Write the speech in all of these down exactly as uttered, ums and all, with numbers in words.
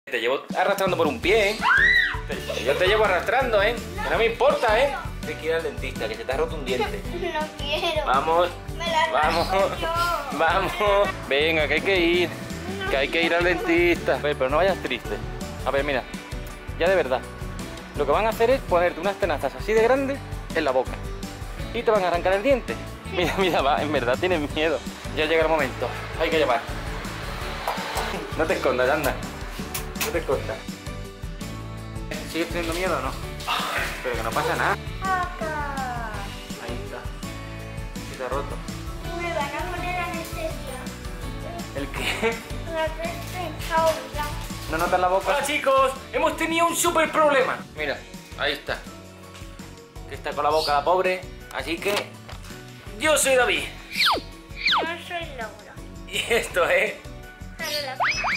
Te llevo arrastrando por un pie, ¿eh? Te, yo te llevo arrastrando, ¿eh? Que no me importa, ¿eh? Te quiero ir al dentista, que se te ha roto un diente. No quiero. Vamos. Me la Vamos. yo. Vamos. Venga, que hay que ir. Que hay que ir al dentista. A ver, pero no vayas triste. A ver, mira. Ya de verdad. Lo que van a hacer es ponerte unas tenazas así de grandes en la boca. Y te van a arrancar el diente. Sí. Mira, mira, va. En verdad tienes miedo. Ya llega el momento. Hay que llevar. No te escondas, anda. No te escondas. ¿Sigues teniendo miedo o no? Pero que no pasa nada. Acá. Ahí está. Se te ha roto. Me van a poner anestesia. ¿El qué? La anestesia. ¿No notas la boca? Hola chicos, hemos tenido un súper problema. Mira, ahí está. Que está con la boca la pobre. Así que yo soy David. Yo soy Laura. Y esto es... Pero la...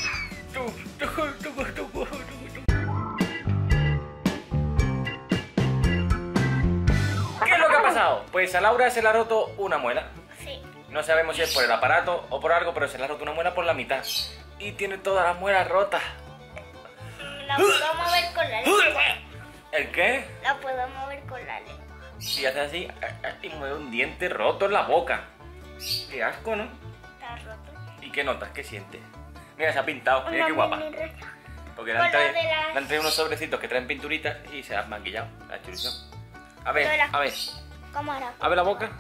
¿Qué es lo que ha pasado? Pues a Laura se le ha roto una muela. Sí. No sabemos si es por el aparato o por algo, pero se le ha roto una muela por la mitad. Y tiene todas las muelas rotas. La puedo mover con la lengua. ¿El qué? La puedo mover con la lengua. Si hace así y mueve un diente roto en la boca. Qué asco, ¿no? Está roto. ¿Y qué notas? ¿Qué sientes? Mira, se ha pintado. Mira Una qué guapa. mini raya. Porque le Con han, traído, lo de las- le han traído unos sobrecitos que traen pinturitas y se han maquillado. La churición. A ver, Lo de las- a ver. Cámara. Abre la boca.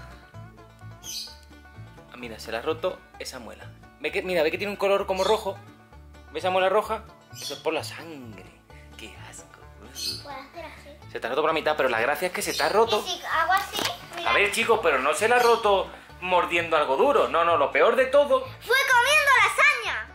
Ah, mira, se le ha roto esa muela. Ve que, mira, ve que tiene un color como rojo. ¿Ves esa muela roja? Eso es por la sangre. Qué asco. Puedo hacer así. Se te ha roto por la mitad, pero la gracia es que se te ha roto. Y si hago así, mira. A ver, chicos, pero no se la ha roto mordiendo algo duro. No, no, lo peor de todo. ¡Fue comiendo lasaña!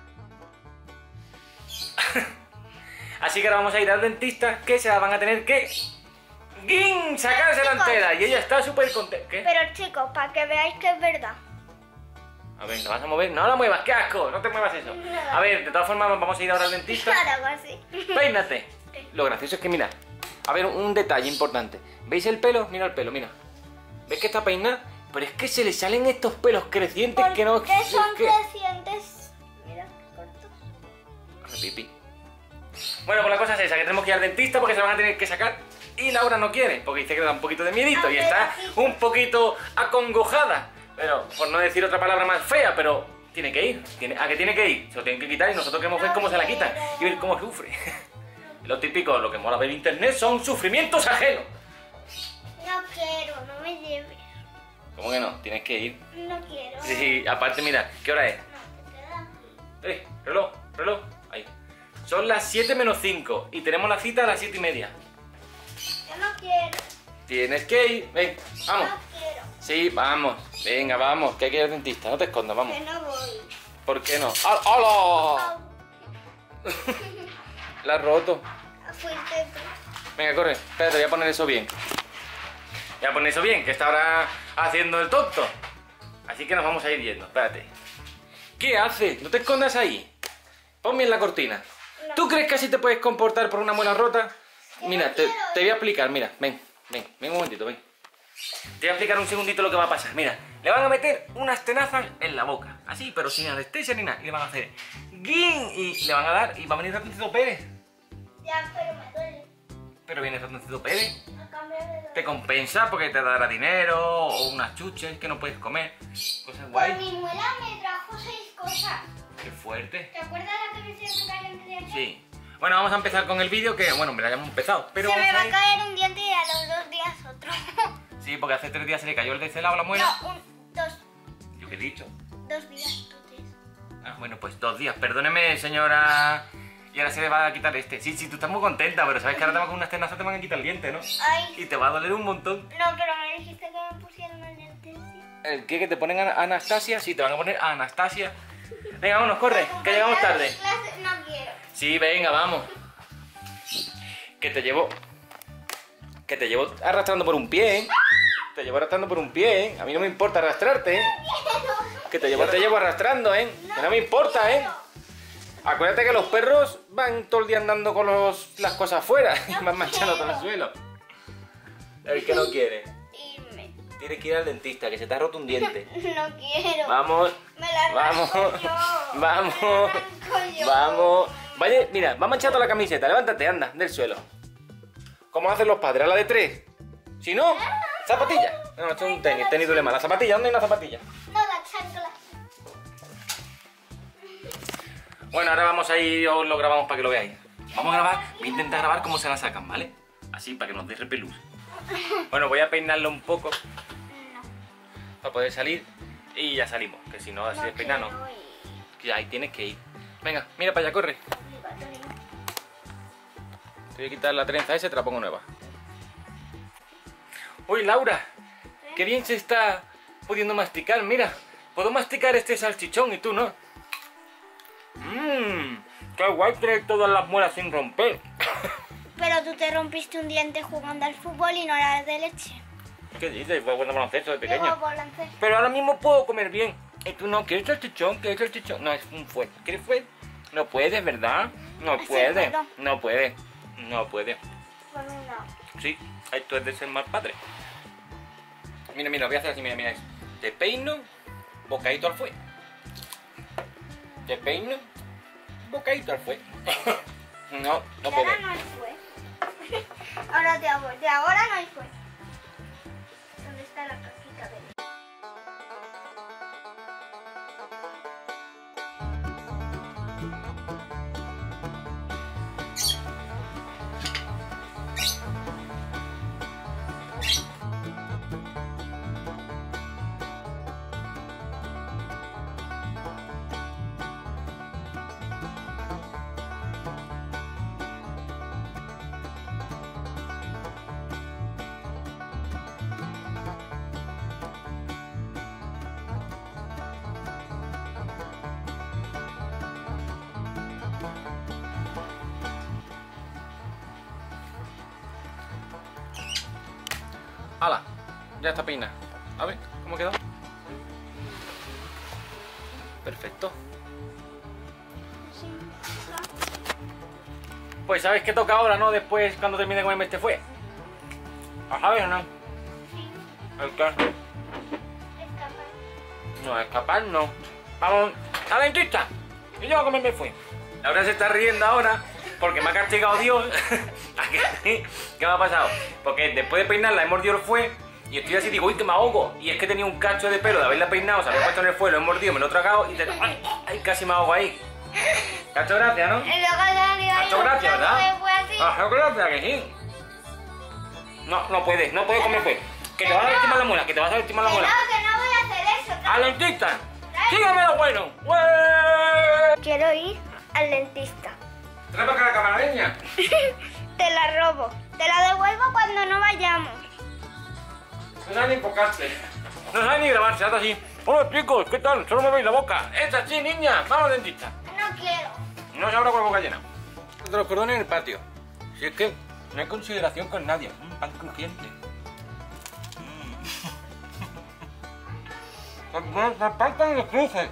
Así que ahora vamos a ir al dentista, que se la van a tener que... ¡Guin! Sacarse la chicos, entera. Y ella está súper contenta. ¿Qué? Pero chicos, para que veáis que es verdad. A ver, ¿te vas a mover? No la muevas, qué asco. No te muevas eso. A ver, de todas formas vamos a ir ahora al dentista. Claro, hago así. Peínate. Lo gracioso es que, mira, a ver, un detalle importante. ¿Veis el pelo? Mira el pelo, mira. ¿Ves que está peinada? Pero es que se le salen estos pelos crecientes que no... ¿Por qué son es que... crecientes? Mira, cortos. Hace pipí. Bueno, pues la cosa es esa, que tenemos que ir al dentista porque se van a tener que sacar. Y Laura no quiere, porque dice que le da un poquito de miedito A y ver, está así. un poquito acongojada. Pero, por no decir otra palabra más fea, pero tiene que ir. Tiene, ¿A qué tiene que ir? Se lo tienen que quitar y nosotros queremos ver cómo se la quitan y ver cómo sufre. Lo típico, lo que mola ver internet son sufrimientos ajenos. No quiero, no me lleves. ¿Cómo que no? Tienes que ir. No quiero. Sí, aparte, mira, ¿qué hora es? No, te quedas aquí. Eh, reloj, reloj. Ahí. Son las siete menos cinco y tenemos la cita a las siete y media. Yo no quiero. Tienes que ir. Ven, vamos. No quiero. Sí, vamos. Venga, vamos, que hay que ir al dentista. No te escondas, vamos. Que no voy. ¿Por qué no? ¡Hol- ¡Hola! Au. La has roto. Fuiste tú. Venga, corre. Espérate, voy a poner eso bien. Voy a poner eso bien, que está ahora haciendo el tonto. Así que nos vamos a ir yendo. Espérate. ¿Qué haces? No te escondas ahí. Ponme en la cortina. No. ¿Tú crees que así te puedes comportar por una muela rota? Que Mira, no te, quiero. te voy a explicar. Mira, ven, ven, ven un momentito, ven. Te voy a explicar un segundito lo que va a pasar. Mira, le van a meter unas tenazas en la boca. Así, pero sin anestesia ni nada. Y le van a hacer guin y le van a dar y va a venir Ratoncito Pérez. Ya, pero me duele. Pero viene Ratoncito Pérez. A cambio de Te compensa porque te dará dinero o unas chuches que no puedes comer. Cosas Por guay. mi muela me trajo seis cosas. Qué fuerte. ¿Te acuerdas la que me hicieron caer entre ayer? Sí. Bueno, vamos a empezar con el vídeo que, bueno, mira, ya hemos empezado. Pero Se vamos me va a a ir- caer un diente y a los dos días otro. Sí, porque hace tres días se le cayó el de este lado la muela. No, un, dos, ¿Yo qué he dicho? dos días, tú tres. Ah, bueno, pues dos días. Perdóneme, señora. Y ahora se le va a quitar este. Sí, sí, tú estás muy contenta, pero sabes que ahora te van con unas tenazas te van a quitar el diente, ¿no? Ay, Y te va a doler un montón. no, pero me dijiste que me pusieron el diente, sí. ¿El qué? ¿Que te ponen a Anastasia? Sí, te van a poner a Anastasia. Venga, vámonos, corre, que llegamos tarde. Clase- No quiero. Sí, venga, vamos. Que te llevo... Que te llevo arrastrando por un pie, ¿eh? Te llevo arrastrando por un pie, ¿eh? A mí no me importa arrastrarte, ¿eh? Que te llevo, te llevo arrastrando, ¿eh? Que no me importa, ¿eh? Acuérdate que los perros van todo el día andando con los, las cosas afuera y van manchando todo el suelo. El que no quiere. Irme. Tienes que ir al dentista, que se te ha roto un diente. No quiero. Vamos, Me la vamos, arranco yo. vamos, Me la arranco yo. vamos. Vaya, mira, va manchado la camiseta. Levántate, anda, del suelo. ¿Cómo hacen los padres? ¿A la de tres? Si no, zapatilla. No, esto es un tenis, tenis duele más. ¿La zapatilla? ¿Dónde hay una zapatilla? No, la chancla. Bueno, ahora vamos a ir, os lo grabamos para que lo veáis. Vamos a grabar, voy a intentar grabar cómo se la sacan, ¿vale? Así, para que nos dé repelús. Bueno, voy a peinarlo un poco para poder salir y ya salimos. Que si no, así de peinar no. Que ahí tienes que ir. Venga, mira para allá, corre. Te voy a quitar la trenza esa y te la pongo nueva. Uy, Laura, qué bien se está pudiendo masticar. Mira, puedo masticar este salchichón y tú no. Mmm, qué guay tener todas las muelas sin romper. Pero tú te rompiste un diente jugando al fútbol y no era de leche. ¿Qué dices? Fue bueno baloncesto de pequeño. Luego baloncesto. Pero ahora mismo puedo comer bien. Y tú no, ¿quieres salchichón? ¿Quieres salchichón? No, es un fuet. ¿Quieres fuet? No puedes, ¿verdad? No Sí puedes. puedo. No puedes. No puedes. Con una. Sí, esto es de ser mal padre. Mira, mira, voy a hacer así, mira, mira. Te peino, bocadito al fuet. Te peino, bocadito al fuet. No, no Y puedo. ahora no hay fue. Ahora de ahora, de ahora no hay fue. ¿Dónde está la caquita de ¡Hala! Ya está peinada. A ver, ¿cómo quedó? Perfecto. Pues ¿sabes qué toca ahora, no? Después, cuando termine de comerme este fue. ¿A sabes o no? Sí, ¿El qué? escapar. No, escapar no. Vamos a dentista. Y yo a comerme fue. Laura se está riendo ahora porque me ha castigado Dios. ¿A qué? ¿Qué me ha pasado? Porque después de peinarla he mordido el fue y estoy así, digo, uy, que me ahogo. Y es que tenía un cacho de pelo de haberla peinado, se había puesto en el fue, lo he mordido, me lo he tragado y te... ¡Ay! ¡Ay! Casi me ahogo ahí. ¿Te ha hecho gracia, no? Y luego ya ¿Te ha hecho gracia, verdad? fue así. ¿Te ha hecho gracia, que sí? No, no puedes, no puedes comer fue. Que te vas a lastimar la muela, que te vas a lastimar la Que no, muela. que no voy a hacer eso. ¡Al dentista! ¡Sígame lo bueno! ¡Ué! Quiero ir al dentista. Trae para acá la camaradeña. Te la robo. Te la devuelvo cuando no vayamos. No sabe ni enfocarte. No sabe ni grabarse, hasta así. Hola chicos, ¿qué tal? Solo me veis la boca. Es así, niña. Vamos al dentista. No quiero. No se abra con la boca llena. De los cordones en el patio. Si es que no hay consideración con nadie. Un pan crujiente. Me faltan los cruces.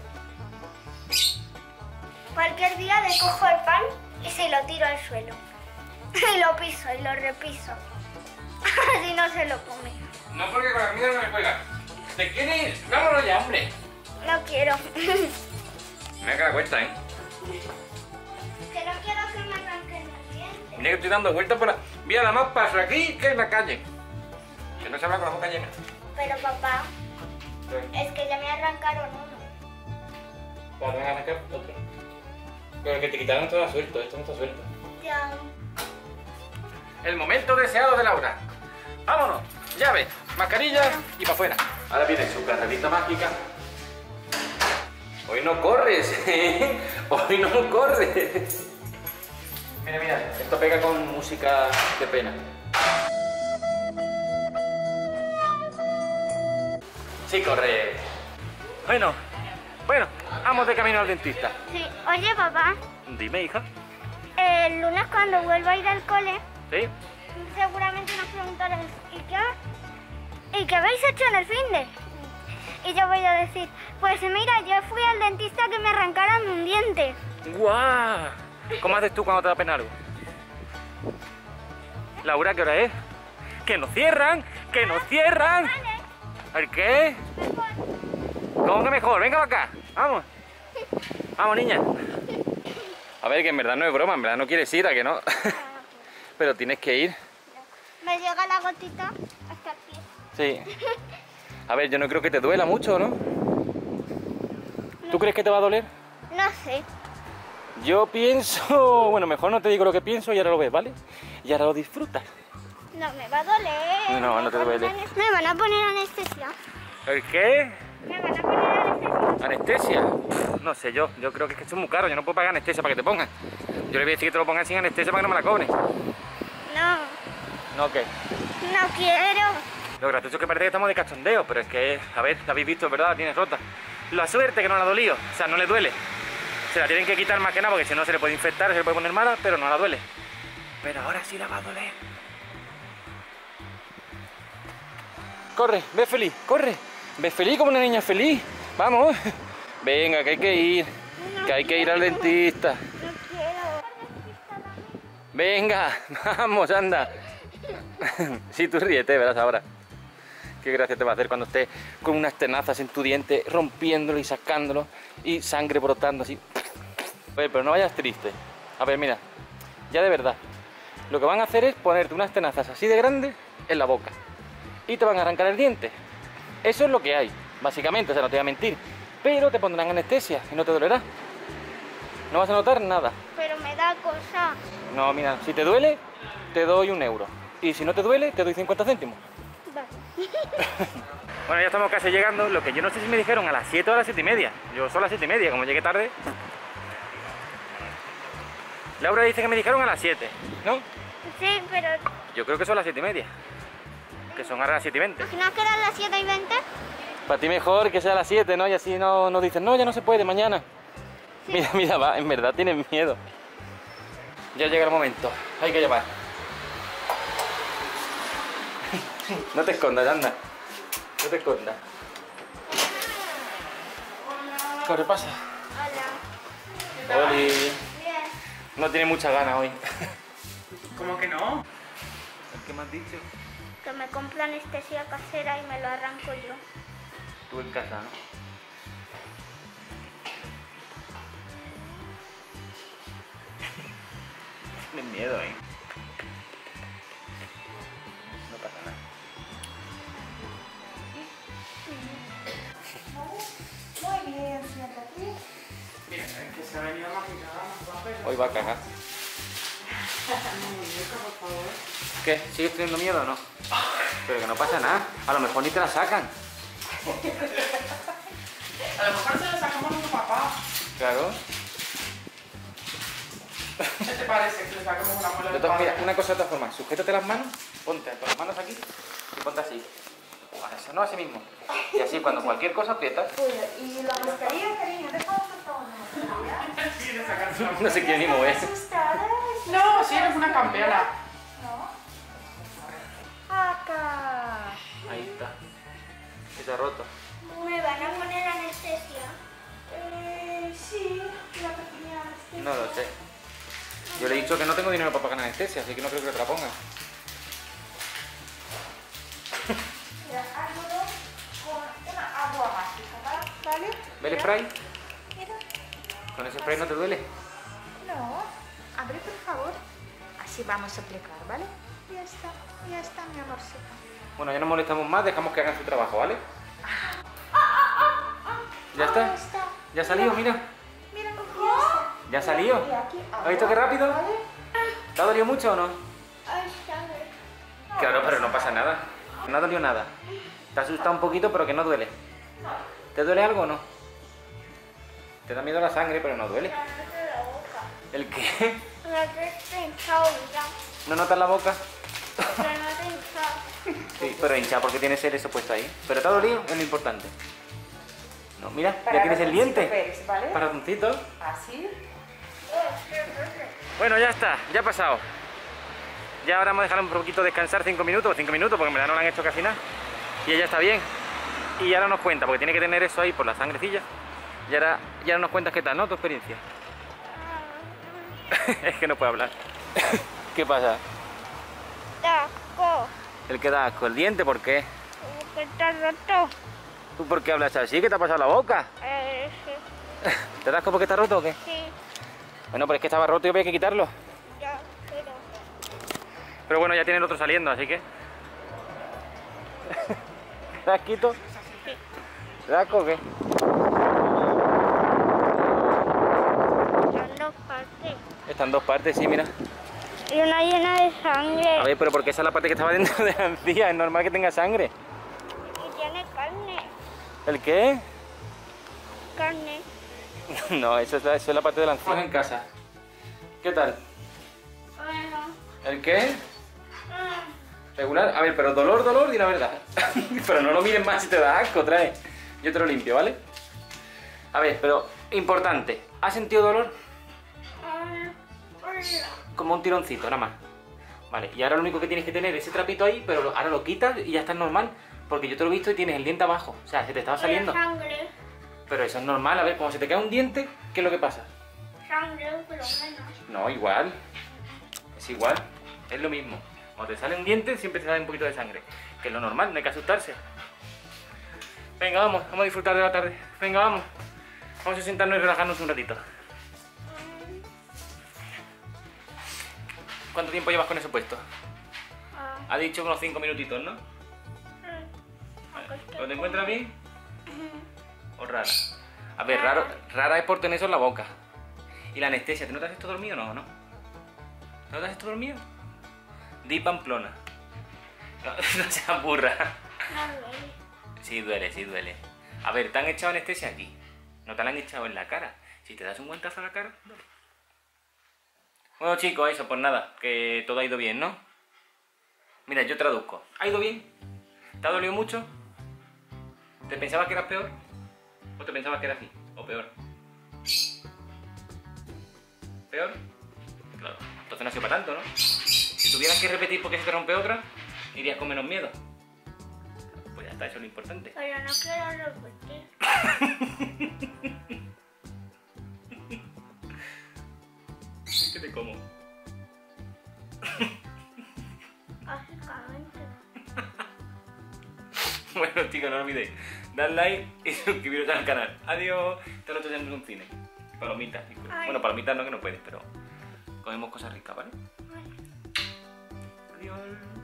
Cualquier día le cojo el pan y se lo tiro al suelo. Y lo piso y lo repiso. Así no se lo come. No, porque con la comida no me juega. ¿Te quieres ir? Vámonos ya, hombre. No quiero. Mira que la cuesta, ¿eh? Que no quiero que me arranquen los dientes. Mira que estoy dando vueltas por la... Mira, la más paso aquí que en la calle. Que no se habla con la boca llena. Pero papá, es que ya me arrancaron uno. Pues van a arrancar otro. Pero el que te quitaron estaba suelto, esto no está suelto. Ya. El momento deseado de Laura. Vámonos, llave, mascarilla y para afuera. Ahora viene su carrerita mágica. Hoy no corres, ¿eh? Hoy no corres. Mira, mira, esto pega con música de pena. Sí, corre. Bueno, bueno, vamos de camino al dentista. Sí. Oye, papá, Dime, hija. el lunes cuando vuelva a ir al cole, ¿Sí? seguramente nos preguntarán, ¿y qué? ¿Y qué habéis hecho en el finde? Y yo voy a decir, pues mira, yo fui al dentista que me arrancaran un diente. ¡Guau! ¿Cómo haces tú cuando te da pena algo? Laura, ¿qué hora es? ¡Que nos cierran! ¡Que nos cierran! ¿El qué? ¿Cómo que mejor? Venga para acá. Vamos. Vamos, niña. A ver, que en verdad no es broma, en verdad no quieres ir, ¿a que no? Pero tienes que ir. Me llega la gotita hasta el pie. Sí. A ver, yo no creo que te duela mucho, ¿no? ¿Tú crees que te va a doler? No sé. Yo pienso... Bueno, mejor no te digo lo que pienso y ahora lo ves, ¿vale? Y ahora lo disfrutas. No me va a doler. No, no te duele. Me van a poner anestesia. ¿El qué? Me van a poner anestesia. ¿Anestesia? No sé yo, yo creo que es que esto es muy caro, yo no puedo pagar anestesia para que te pongan. Yo le voy a decir que te lo pongan sin anestesia para que no me la cobren. No, ¿No qué? no quiero. Lo gracioso es que parece que estamos de cachondeo, pero es que, a ver, la habéis visto, ¿verdad? La tienes rota. La suerte que no la ha dolido, o sea, no le duele. Se la tienen que quitar más que nada porque si no se le puede infectar, se le puede poner mala, pero no la duele. Pero ahora sí la va a doler. Corre, ve feliz, corre. Ve feliz como una niña feliz. Vamos. Venga, que hay que ir. Que hay que ir al dentista. No quiero. Venga, vamos, anda. Sí, tú ríete, verás ahora. Qué gracia te va a hacer cuando estés con unas tenazas en tu diente, rompiéndolo y sacándolo y sangre brotando así. A ver, pero no vayas triste. A ver, mira, ya de verdad. Lo que van a hacer es ponerte unas tenazas así de grandes en la boca y te van a arrancar el diente. Eso es lo que hay, básicamente, o sea, no te voy a mentir. Pero te pondrán anestesia y no te dolerá. No vas a notar nada. Pero me da cosa. No, mira, si te duele, te doy un euro. Y si no te duele, te doy cincuenta céntimos. Vale. Bueno, ya estamos casi llegando. Lo que yo no sé si me dijeron a las siete o a las siete y media. Yo son las siete y media, como llegué tarde. Laura dice que me dijeron a las siete, ¿no? Sí, pero... Yo creo que son las siete y media. Que son ahora las siete y veinte. ¿No quedan las siete y veinte? Para ti mejor que sea a las siete, ¿no? Y así no nos dicen, no, ya no se puede, mañana. Sí. Mira, mira, va, en verdad tienen miedo. Ya llega el momento, hay que llevar. No te escondas, anda. No te escondas. Corre, pasa. Hola. Oli. Bien. No tiene mucha gana hoy. ¿Cómo que no? ¿Qué me has dicho? Que me compro anestesia casera y me lo arranco yo. Tú en casa, ¿no? Tienes miedo, ¿eh? No pasa nada. Muy bien, siéntate. Mira, es que se ha venido maquillada, no va a pegar. Hoy va a cagar. Muñeca, por favor. ¿Qué? ¿Sigues teniendo miedo o no? Pero que no pasa nada. A lo mejor ni te la sacan. A lo mejor se la sacamos a tu papá. Claro. ¿Qué te parece que le sacamos una muela De de todas- mira, padre? una cosa de todas formas. Sujétate las manos, ponte con las manos aquí y ponte así. Eso, no, así mismo. Y así cuando cualquier cosa aprietas. Y la mascarilla, cariño, ¿te puedo soltar una mascarilla? Sí, le sacamos una No se quiere ni mover. ¿Asustada? No, sí, eres una campeona. No. Acá. Ahí está. Y se ha roto. ¿Me van a poner anestesia? Eh, sí, la pequeña anestesia. No lo sé. Yo le he dicho que no tengo dinero para pagar anestesia, así que no creo que te la pongan. Mira, algodón con una agua mágica, ¿vale? ¿Ve el spray? Mira. ¿Con ese spray no te duele? No, abre por favor. Así vamos a aplicar, ¿vale? Ya está, ya está, mi amorcito. Bueno, ya no molestamos más, dejamos que hagan su trabajo, ¿vale? ¿Ya Ah, está? está. ¿Ya ha salido? Mira. Mira, ya está. ¿Ya ha salido? Y aquí ¿Has visto qué rápido? ¿vale? ¿Te ha dolido mucho o no? Ay, sangre. Claro, pero no pasa nada. No ha dolido nada. Te ha asustado un poquito, pero que no duele. ¿Te duele algo o no? Te da miedo la sangre, pero no duele. Ya no te la boca. ¿El qué? La que está hinchado ya. ¿No notas la boca? Pero no te hinchado. Sí, pero hincha porque tienes el eso puesto ahí. ¿Pero te ha dolido? Es lo importante. No, mira, Para ya tienes el ratoncito diente. Pérez, ¿vale? Para ratoncito. Así. Bueno, ya está, ya ha pasado. Ya ahora vamos a dejar un poquito descansar cinco minutos, cinco minutos, porque en verdad no le han hecho casi nada. Y ella está bien. Y ahora nos cuenta, porque tiene que tener eso ahí por la sangrecilla. Y ahora, y ahora nos cuentas qué tal, ¿no? Tu experiencia. Es que no puede hablar. ¿Qué pasa? Taco. ¿El que da asco? ¿El diente? ¿Por qué? ¿Qué está roto? ¿Tú por qué hablas así? ¿Qué te ha pasado la boca? Eh, sí. ¿Te da asco porque está roto o qué? Sí. Bueno, pero es que estaba roto y había que quitarlo. Ya, pero... Pero bueno, ya tiene el otro saliendo, así que... ¿Las quito? Sí. ¿Las o qué? Son dos partes. Están dos partes, sí, mira. Y una llena de sangre. A ver, pero porque esa es la parte que estaba dentro de la encía, es normal que tenga sangre. Y tiene carne. ¿El qué? Carne. No, eso es la, eso es la parte de la encía. En casa. ¿Qué tal? Bueno. ¿El qué? Ah, ¿Regular? A ver, pero dolor, dolor, di la verdad. Pero no lo mires más si te da asco, trae. Yo te lo limpio, ¿vale? A ver, pero importante. ¿Has sentido dolor? ah, hola. Como un tironcito, nada más. Vale, y ahora lo único que tienes que tener es ese trapito ahí, pero lo- ahora lo quitas y ya está normal. Porque yo te lo he visto y tienes el diente abajo. O sea, se te estaba saliendo. Sangre. Pero eso es normal. A ver, cuando se te cae un diente, ¿qué es lo que pasa? Sangre, por lo menos. No, igual. Es igual. Es lo mismo. Cuando te sale un diente, siempre te sale un poquito de sangre. Que es lo normal, no hay que asustarse. Venga, vamos. Vamos a disfrutar de la tarde. Venga, vamos. Vamos a sentarnos y relajarnos un ratito. ¿Cuánto tiempo llevas con eso puesto? Ah, Ha dicho unos cinco minutitos, ¿no? acosté. ¿Lo te encuentras bien? ¿O rara? A ver, raro, rara es por tener eso en la boca. ¿Y la anestesia? ¿Te notas esto dormido o no? ¿No? ¿Te notas esto dormido? Di Pamplona. No, no seas burra. No duele. Sí duele, sí duele. A ver, te han echado anestesia aquí. No te la han echado en la cara. Si te das un guantazo a la cara, duele. Bueno chicos, eso, pues nada, que todo ha ido bien, ¿no? Mira, yo traduzco. ¿Ha ido bien? ¿Te ha dolido mucho? ¿Te pensabas que eras peor? ¿O te pensabas que era así? ¿O peor? ¿Peor? Claro, entonces no ha sido para tanto, ¿no? Si tuvieras que repetir porque se te rompe otra, irías con menos miedo. Pues ya está, eso es lo importante. Pero no quiero repetir. Es que te como. Básicamente. Bueno chicos, no olvidéis dar like y suscribiros al canal. Adiós. Esta noche tenemos un cine. Palomitas. y cosas. Ay. Bueno, palomitas no, que no puedes, pero comemos cosas ricas, ¿vale? Adiós.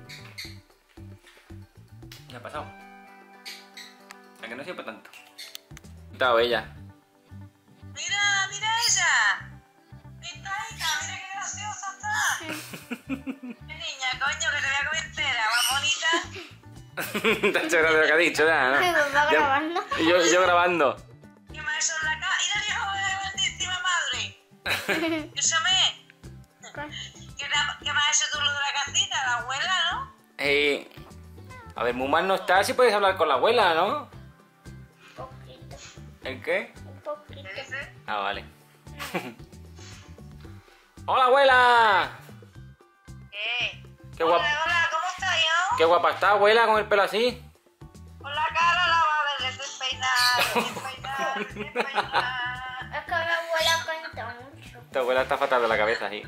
Ya ha pasado. A que no sirve para tanto. Está ella. Mira, mira ella. Mira ella, mira qué graciosa está. Qué niña, coño, que te voy a comer entera, más bonita. Te ha hecho gracia lo que ha dicho, ya, ¿no? Mi papá Ya- grabando. Y yo, y yo grabando. ¿Qué más eso en la cara? ¡Y la vieja de grandísima madre! Escúchame. ¿Qué, ta- ¿Qué más has hecho tú lo de la casita? La abuela, ¿no? Eh, a ver, muy mal no está, si puedes hablar con la abuela, ¿no? Un poquito. ¿El qué? Un poquito. ¿Qué dices? Ah, vale. ¡Hola, abuela! ¿Qué? Qué guapa, Hola, hola, ¿cómo estás, yo? qué guapa está, abuela, con el pelo así. Con la cara lavada, recién peinada, recién peinada, recién peinada. Es que mi abuela canta mucho. Tu abuela está fatal de la cabeza, sí.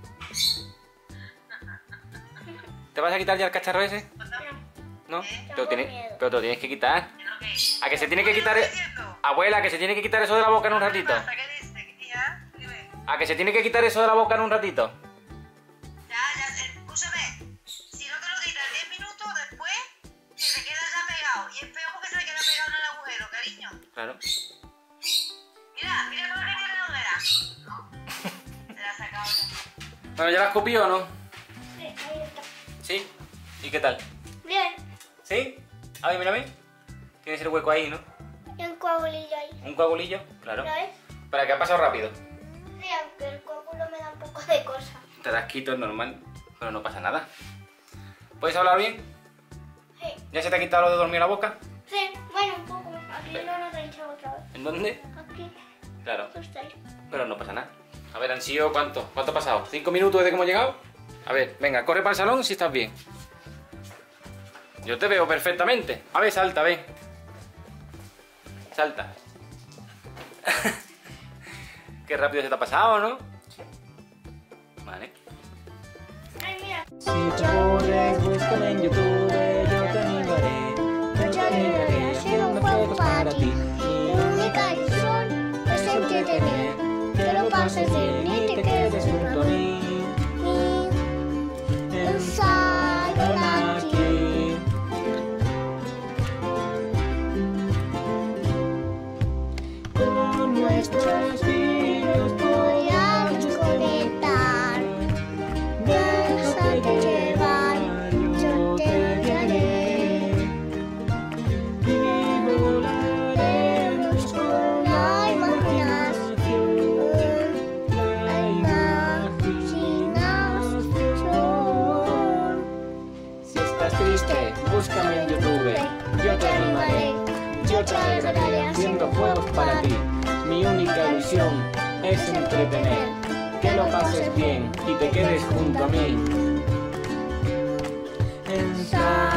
¿Te vas a quitar ya el cacharro ese? ¿No? Te lo tienes- miedo. pero te lo tienes que quitar. ¿Qué? A que se tiene que ¿Qué quitar... estás diciendo? Abuela, que se tiene que quitar eso de la boca en un ratito. ¿Qué pasa? ¿Qué dice? ¿Qué ya? Dime. A que se tiene que quitar eso de la boca en un ratito. Ya, ya, eh, escúchame. Si no te lo quitas en diez minutos, después se te queda ya pegado. Y es feo porque se le queda pegado en el agujero, cariño. Claro. Mira, mira cómo que tiene la hoguera. No, se la ha sacado ya. Bueno, ¿ya la has copido o no? Sí, ahí está. Sí. ¿Y qué tal? Bien. ¿Sí? A ver, mírame. Tienes el hueco ahí, ¿no? Y un coagulillo ahí. Un coagulillo. Claro. ¿Lo ves? Para que ha pasado rápido. Sí, aunque el coágulo me da un poco de cosa. Te das quito, es normal. Pero no pasa nada. ¿Puedes hablar bien? Sí. ¿Ya se te ha quitado lo de dormir en la boca? Sí, bueno, un poco. Aquí no nos he echado otra vez. ¿En dónde? Aquí. Claro. Justo ahí. Pero no pasa nada. A ver, han sido ¿cuánto? ¿Cuánto ha pasado? ¿Cinco minutos desde que hemos llegado? A ver, venga, corre para el salón si estás bien. Yo te veo perfectamente. A ver, salta, ven. Salta. Qué rápido se te ha pasado, ¿no? Vale. Ay, mira. Si te aburres, búscame en YouTube, yo te animaré. Yo te animaré a hacer un juego para ti. Mi única ilusión es entretener. Que lo pases bien y entretener, que lo pases bien y te quedes junto a mí. En